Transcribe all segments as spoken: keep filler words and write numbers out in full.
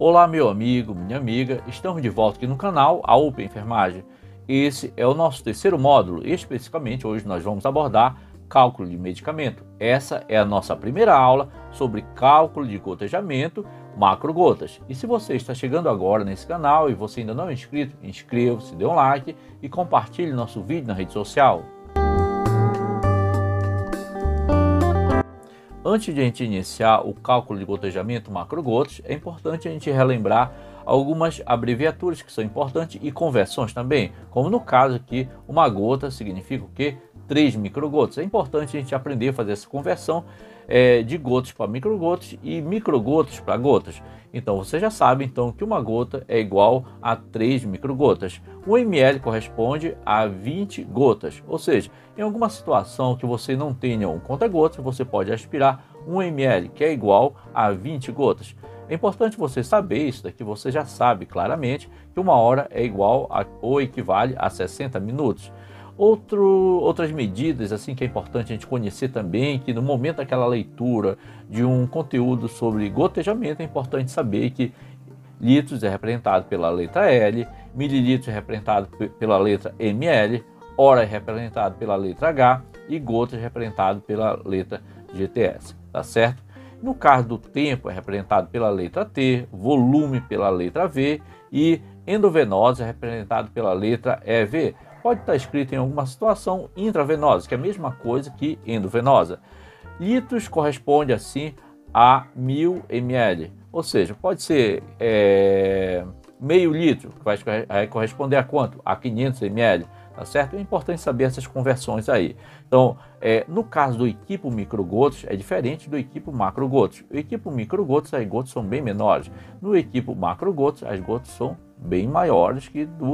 Olá, meu amigo, minha amiga, estamos de volta aqui no canal A U P Enfermagem. Esse é o nosso terceiro módulo e especificamente hoje nós vamos abordar cálculo de medicamento. Essa é a nossa primeira aula sobre cálculo de gotejamento macrogotas. E se você está chegando agora nesse canal e você ainda não é inscrito, inscreva-se, dê um like e compartilhe nosso vídeo na rede social. Antes de a gente iniciar o cálculo de gotejamento macrogotas, é importante a gente relembrar algumas abreviaturas que são importantes e conversões também, como no caso aqui, uma gota significa o quê? três microgotas. É importante a gente aprender a fazer essa conversão é, de gotas para microgotas e microgotas para gotas. Então você já sabe então que uma gota é igual a três microgotas. Um ml corresponde a vinte gotas, ou seja, em alguma situação que você não tenha um conta-gotas, você pode aspirar um ml, que é igual a vinte gotas. É importante você saber isso daqui, você já sabe claramente que uma hora é igual a, ou equivale a sessenta minutos. Outro, outras medidas assim que é importante a gente conhecer também, que no momento daquela leitura de um conteúdo sobre gotejamento é importante saber que litros é representado pela letra L, mililitros é representado pela letra ml, hora é representado pela letra H e gotas é representado pela letra G T S, tá certo? No caso do tempo é representado pela letra T, volume pela letra V e endovenosa é representado pela letra E V. Pode estar escrito em alguma situação intravenosa, que é a mesma coisa que endovenosa. Litros corresponde assim a mil ml, ou seja, pode ser é, meio litro, que vai corresponder a quanto? A quinhentos ml, tá certo? É importante saber essas conversões aí. Então, é, no caso do equipo microgotas, é diferente do equipo macrogotas. O equipo microgotas, as gotas são bem menores. No equipo macrogotas, as gotas são bem maiores que do,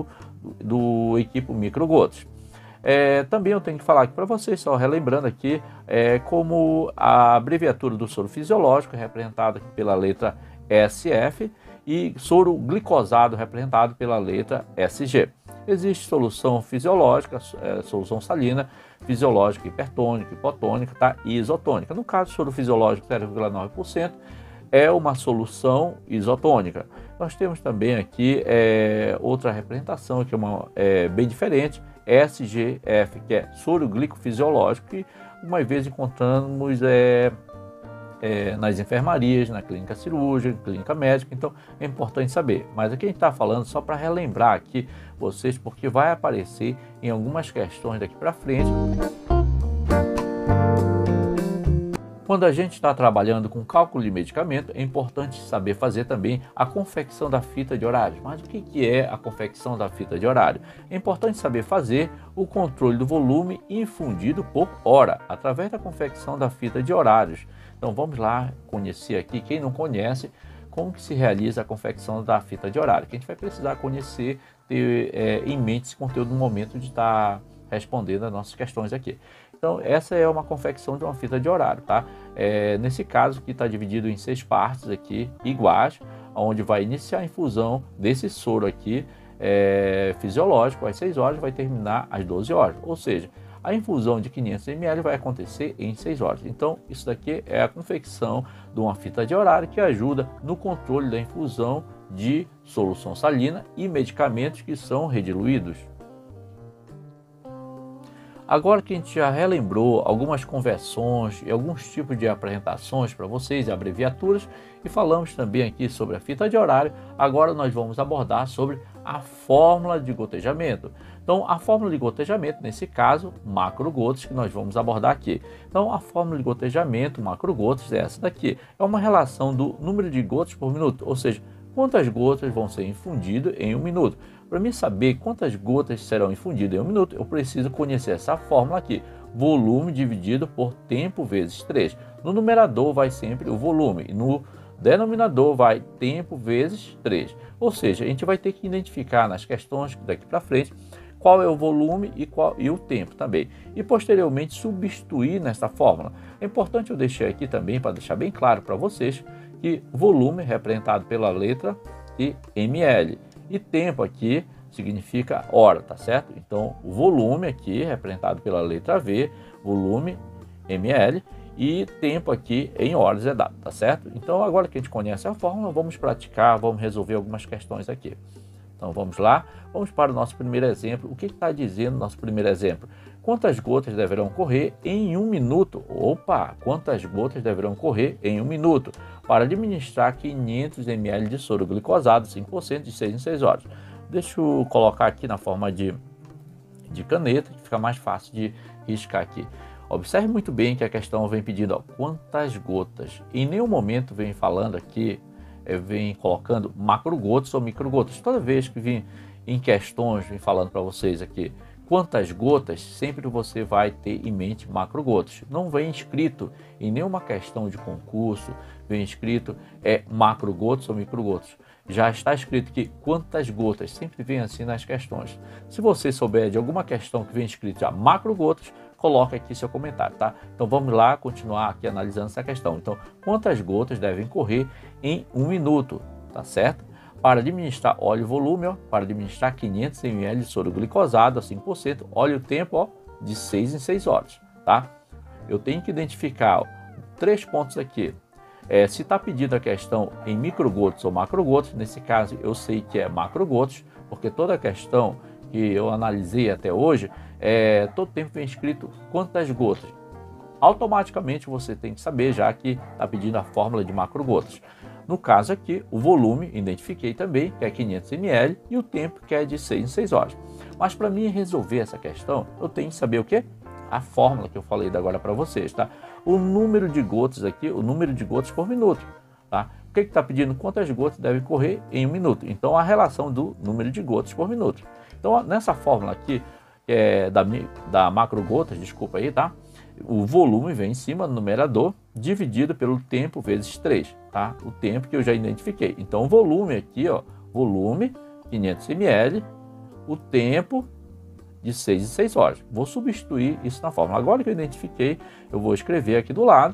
do equipo microgotas. É, também eu tenho que falar aqui para vocês, só relembrando aqui, é, como a abreviatura do soro fisiológico é representada aqui pela letra S F e soro glicosado representado pela letra S G. Existe solução fisiológica, é, solução salina, fisiológica hipertônica, hipotônica, tá? E isotônica. No caso, soro fisiológico zero vírgula nove por cento é uma solução isotônica. Nós temos também aqui é, outra representação que é, uma, é bem diferente, S G F, que é soro glicofisiológico, que uma vez encontramos é, é, nas enfermarias, na clínica cirúrgica, clínica médica, então é importante saber. Mas aqui a gente está falando só para relembrar aqui vocês, porque vai aparecer em algumas questões daqui para frente. Quando a gente está trabalhando com cálculo de medicamento, é importante saber fazer também a confecção da fita de horários. Mas o que é a confecção da fita de horário? É importante saber fazer o controle do volume infundido por hora, através da confecção da fita de horários. Então vamos lá conhecer aqui, quem não conhece, como que se realiza a confecção da fita de horário, que a gente vai precisar conhecer, ter é, em mente esse conteúdo no momento de estar respondendo as nossas questões aqui. Então essa é uma confecção de uma fita de horário, tá? É, nesse caso que está dividido em seis partes aqui iguais, onde vai iniciar a infusão desse soro aqui é, fisiológico às seis horas, vai terminar às doze horas, ou seja, a infusão de quinhentos mililitros vai acontecer em seis horas. Então isso daqui é a confecção de uma fita de horário que ajuda no controle da infusão de solução salina e medicamentos que são rediluídos. Agora que a gente já relembrou algumas conversões e alguns tipos de apresentações para vocês, abreviaturas, e falamos também aqui sobre a fita de horário, agora nós vamos abordar sobre a fórmula de gotejamento. Então, a fórmula de gotejamento, nesse caso, macrogotas, que nós vamos abordar aqui. Então, a fórmula de gotejamento macrogotas é essa daqui. É uma relação do número de gotas por minuto, ou seja, quantas gotas vão ser infundidas em um minuto. Para mim saber quantas gotas serão infundidas em um minuto, eu preciso conhecer essa fórmula aqui. Volume dividido por tempo vezes três. No numerador vai sempre o volume e no denominador vai tempo vezes três. Ou seja, a gente vai ter que identificar nas questões daqui para frente qual é o volume e, qual, e o tempo também. E posteriormente substituir nessa fórmula. É importante eu deixar aqui também, para deixar bem claro para vocês, que volume é representado pela letra e ml. E tempo aqui significa hora, tá certo? Então, o volume aqui, representado pela letra V, volume, ml, e tempo aqui em horas é dado, tá certo? Então agora que a gente conhece a fórmula, vamos praticar, vamos resolver algumas questões aqui. Então vamos lá, vamos para o nosso primeiro exemplo. O que está dizendo o nosso primeiro exemplo? Quantas gotas deverão correr em um minuto? Opa, quantas gotas deverão correr em um minuto para administrar quinhentos mililitros de soro glicosado, cinco por cento, de seis em seis horas? Deixa eu colocar aqui na forma de, de caneta, que fica mais fácil de riscar aqui. Observe muito bem que a questão vem pedindo ó, quantas gotas. Em nenhum momento vem falando aqui, é, vem colocando macrogotas ou microgotas. Toda vez que vem em questões, vem falando para vocês aqui quantas gotas, sempre você vai ter em mente macrogotas. Não vem escrito em nenhuma questão de concurso, vem escrito é macrogotas ou microgotas. Já está escrito que quantas gotas, sempre vem assim nas questões. Se você souber de alguma questão que vem escrito já macrogotas, coloque aqui seu comentário, tá? Então vamos lá continuar aqui analisando essa questão. Então, quantas gotas devem correr em um minuto, tá certo? Para administrar óleo e volume, ó, para administrar quinhentos mililitros de soro glicosado a cinco por cento, óleo e tempo ó, de seis em seis horas, tá? Eu tenho que identificar ó, três pontos aqui. É, se está pedindo a questão em microgotas ou macrogotas, nesse caso eu sei que é macrogotas, porque toda a questão que eu analisei até hoje, é, todo tempo vem escrito quantas gotas. Automaticamente você tem que saber, já que está pedindo a fórmula de macrogotas. No caso aqui, o volume, identifiquei também, que é quinhentos mililitros, e o tempo, que é de seis em seis horas. Mas para mim resolver essa questão, eu tenho que saber o quê? A fórmula que eu falei agora para vocês, tá? O número de gotas aqui, o número de gotas por minuto, tá? O que está pedindo? Quantas gotas devem correr em um minuto? Então, a relação do número de gotas por minuto. Então, nessa fórmula aqui, é da, da macrogotas, desculpa aí, tá? O volume vem em cima do numerador, dividido pelo tempo vezes três, tá? O tempo que eu já identifiquei. Então, o volume aqui, ó, volume, quinhentos mililitros, o tempo de seis em seis horas. Vou substituir isso na fórmula. Agora que eu identifiquei, eu vou escrever aqui do lado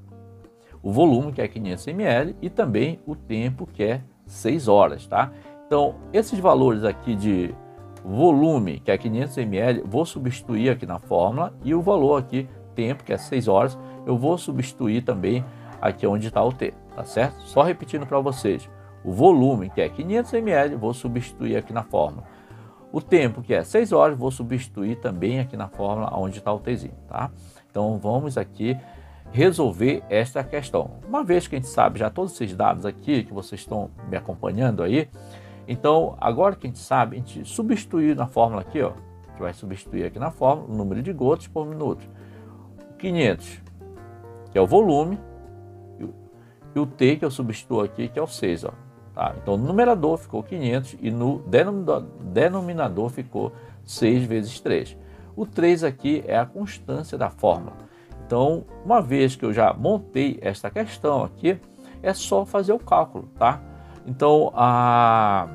o volume, que é quinhentos mililitros, e também o tempo, que é seis horas, tá? Então, esses valores aqui de volume, que é quinhentos mililitros, vou substituir aqui na fórmula, e o valor aqui, tempo, que é seis horas, eu vou substituir também aqui onde está o T, tá certo? Só repetindo para vocês, o volume, que é quinhentos mililitros, vou substituir aqui na fórmula. O tempo, que é seis horas, vou substituir também aqui na fórmula onde está o Tzinho, tá? Então, vamos aqui resolver esta questão. Uma vez que a gente sabe já todos esses dados aqui, que vocês estão me acompanhando aí, então, agora que a gente sabe, a gente substituir na fórmula aqui, ó, a gente vai substituir aqui na fórmula o número de gotas por minuto. quinhentos, que é o volume, e o T, que eu substituo aqui, que é o seis, ó. Tá? Então, no numerador ficou quinhentos e no denominador, denominador ficou seis vezes três. O três aqui é a constância da fórmula. Então, uma vez que eu já montei esta questão aqui, é só fazer o cálculo, tá? Então, a...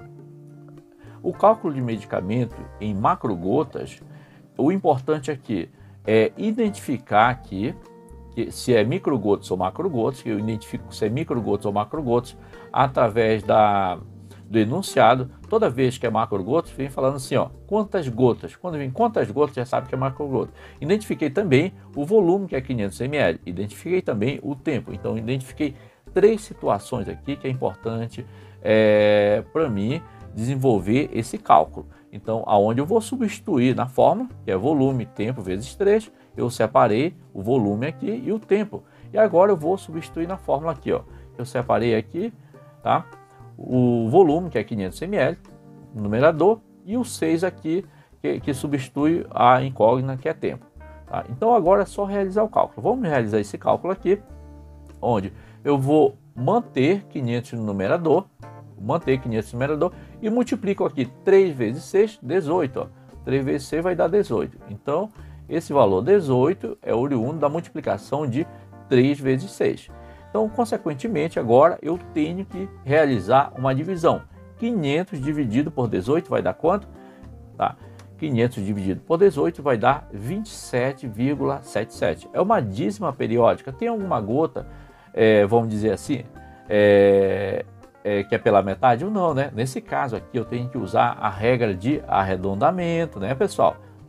o cálculo de medicamento em macrogotas, o importante aqui é identificar aqui que se é microgotas ou macrogotas, que eu identifico se é microgotas ou macrogotas através da, do enunciado. Toda vez que é macrogotas, vem falando assim, ó, quantas gotas. Quando vem quantas gotas, já sabe que é macrogota. Identifiquei também o volume, que é quinhentos mililitros. Identifiquei também o tempo. Então, identifiquei três situações aqui que é importante é, para mim desenvolver esse cálculo. Então, aonde eu vou substituir na fórmula, que é volume, tempo vezes três, eu separei o volume aqui e o tempo. E agora eu vou substituir na fórmula aqui, ó. Eu separei aqui, tá? O volume, que é quinhentos mililitros, o numerador, e o seis aqui, que, que substitui a incógnita, que é tempo. Tá? Então, agora é só realizar o cálculo. Vamos realizar esse cálculo aqui, onde eu vou manter quinhentos no numerador, manter quinhentos no numerador, e multiplico aqui três vezes seis, dezoito. Ó. três vezes seis vai dar dezoito. Então, esse valor dezoito é oriundo da multiplicação de três vezes seis. Então, consequentemente, agora eu tenho que realizar uma divisão. quinhentos dividido por dezoito vai dar quanto? Tá. quinhentos dividido por dezoito vai dar vinte e sete vírgula setenta e sete. É uma dízima periódica. Tem alguma gota, é, vamos dizer assim, é, é, que é pela metade ou não, né? Nesse caso aqui eu tenho que usar a regra de arredondamento, né, pessoal?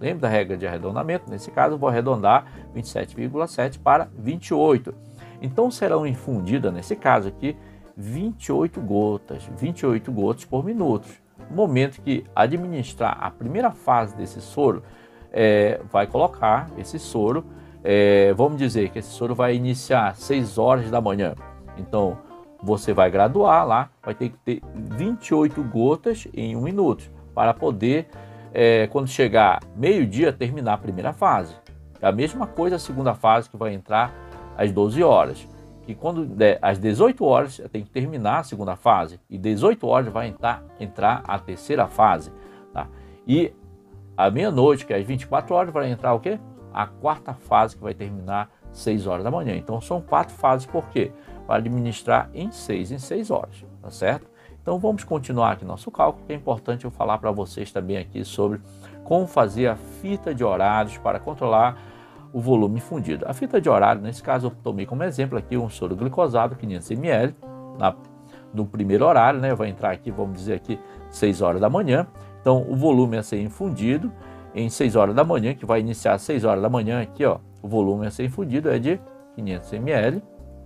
Lembra da regra de arredondamento? Nesse caso, eu vou arredondar vinte e sete vírgula sete para vinte e oito. Então, serão infundidas, nesse caso aqui, vinte e oito gotas, vinte e oito gotas por minuto. No momento que administrar a primeira fase desse soro, é, vai colocar esse soro, é, vamos dizer que esse soro vai iniciar às seis horas da manhã. Então, você vai graduar lá, vai ter que ter vinte e oito gotas em um minuto, para poder, é, quando chegar meio-dia, terminar a primeira fase. É a mesma coisa a segunda fase, que vai entrar às doze horas. Que quando der às dezoito horas, tem que terminar a segunda fase. E dezoito horas vai entrar, entrar a terceira fase. Tá? E à meia-noite, que é às vinte e quatro horas, vai entrar o quê? A quarta fase, que vai terminar às seis horas da manhã. Então são quatro fases, por quê? Para administrar em seis em seis horas, tá certo? Então vamos continuar aqui nosso cálculo, que é importante eu falar para vocês também aqui sobre como fazer a fita de horários para controlar o volume infundido. A fita de horário, nesse caso, eu tomei como exemplo aqui um soro glicosado, quinhentos mililitros, na, no primeiro horário, né? Vai entrar aqui, vamos dizer aqui, seis horas da manhã. Então o volume a ser infundido em seis horas da manhã, que vai iniciar às seis horas da manhã aqui, ó, o volume a ser infundido é de quinhentos mililitros,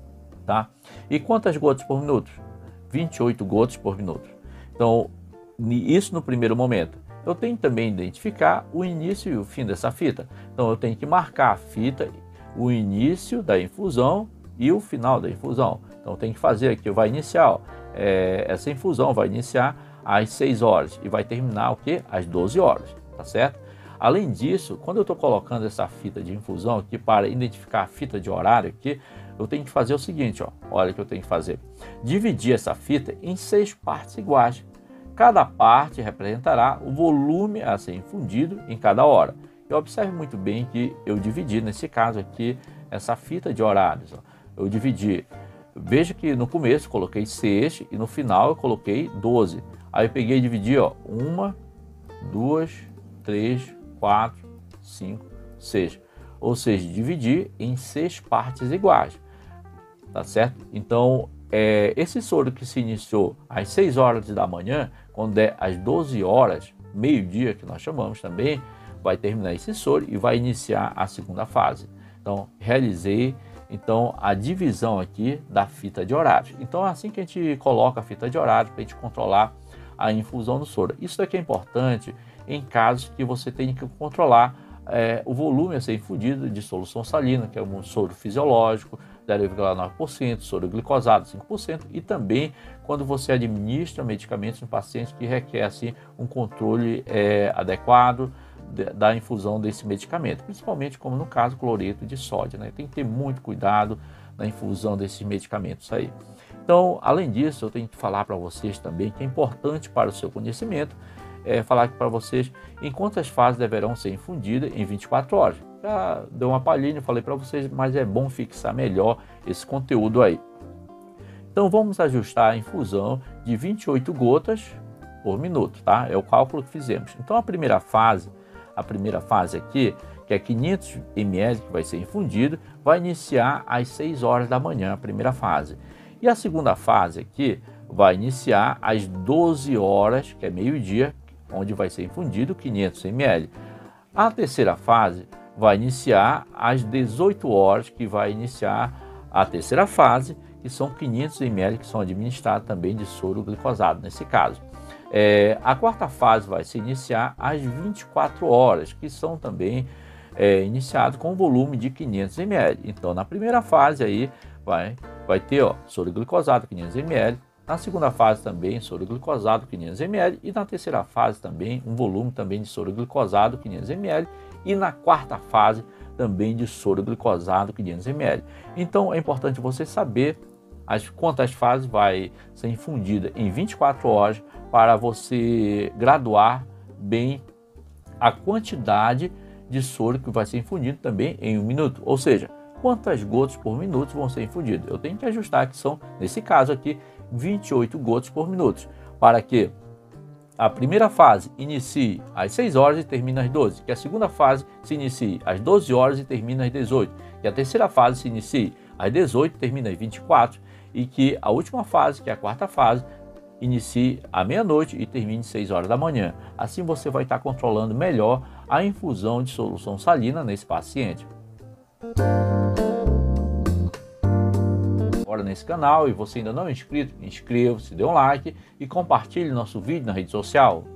tá? E quantas gotas por minuto? vinte e oito gotas por minuto. Então, isso no primeiro momento. Eu tenho também que identificar o início e o fim dessa fita. Então, eu tenho que marcar a fita, o início da infusão e o final da infusão. Então, eu tenho que fazer aqui, vai iniciar, ó, é, essa infusão vai iniciar às seis horas e vai terminar o quê? Às doze horas, tá certo? Além disso, quando eu estou colocando essa fita de infusão aqui para identificar a fita de horário aqui, eu tenho que fazer o seguinte, ó, olha o que eu tenho que fazer. Dividir essa fita em seis partes iguais. Cada parte representará o volume a ser infundido em cada hora. E observe muito bem que eu dividi, nesse caso aqui, essa fita de horários. Ó. Eu dividi, veja que no começo eu coloquei seis e no final eu coloquei doze. Aí eu peguei e dividi, ó, uma, duas, três, quatro, cinco, seis. Ou seja, dividir em seis partes iguais. Tá certo? Então, é, esse soro que se iniciou às seis horas da manhã, quando é às doze horas, meio-dia, que nós chamamos também, vai terminar esse soro e vai iniciar a segunda fase. Então, realizei então a divisão aqui da fita de horário. Então, é assim que a gente coloca a fita de horário para a gente controlar a infusão do soro. Isso daqui é importante em casos que você tem que controlar é, o volume a ser infundido de solução salina, que é um soro fisiológico, zero vírgula nove por cento, soro glicosado cinco por cento, e também quando você administra medicamentos em pacientes que requer assim, um controle é, adequado de, da infusão desse medicamento, principalmente como no caso cloreto de sódio, né? Tem que ter muito cuidado na infusão desses medicamentos aí. Então, além disso, eu tenho que falar para vocês também que é importante para o seu conhecimento, é, falar aqui para vocês em quantas fases deverão ser infundidas em vinte e quatro horas. Já deu uma palhinha, falei para vocês, mas é bom fixar melhor esse conteúdo aí. Então vamos ajustar a infusão de vinte e oito gotas por minuto, tá? É o cálculo que fizemos. Então a primeira fase, a primeira fase aqui, que é quinhentos mililitros que vai ser infundido, vai iniciar às seis horas da manhã, a primeira fase. E a segunda fase aqui vai iniciar às doze horas, que é meio-dia, onde vai ser infundido quinhentos mililitros. A terceira fase vai iniciar às dezoito horas, que vai iniciar a terceira fase, que são quinhentos mililitros, que são administrados também de soro glicosado, nesse caso. É, a quarta fase vai se iniciar às vinte e quatro horas, que são também é, iniciados com volume de quinhentos mililitros. Então, na primeira fase aí, vai, vai ter ó, soro glicosado quinhentos mililitros, na segunda fase também soro glicosado quinhentos mililitros, e na terceira fase também um volume também de soro glicosado quinhentos mililitros, e na quarta fase também de soro glicosado quinhentos mililitros. Então é importante você saber as quantas fases vai ser infundida em vinte e quatro horas para você graduar bem a quantidade de soro que vai ser infundido também em um minuto, ou seja, quantas gotas por minuto vão ser infundidas. Eu tenho que ajustar que são, nesse caso aqui, vinte e oito gotas por minuto, para que a primeira fase inicie às seis horas e termine às doze, que a segunda fase se inicie às doze horas e termine às dezoito, que a terceira fase se inicie às dezoito e termine às vinte e quatro, e que a última fase, que é a quarta fase, inicie à meia-noite e termine às seis horas da manhã. Assim você vai estar controlando melhor a infusão de solução salina nesse paciente. Agora nesse canal, e você ainda não é inscrito, inscreva-se, dê um like e compartilhe nosso vídeo na rede social.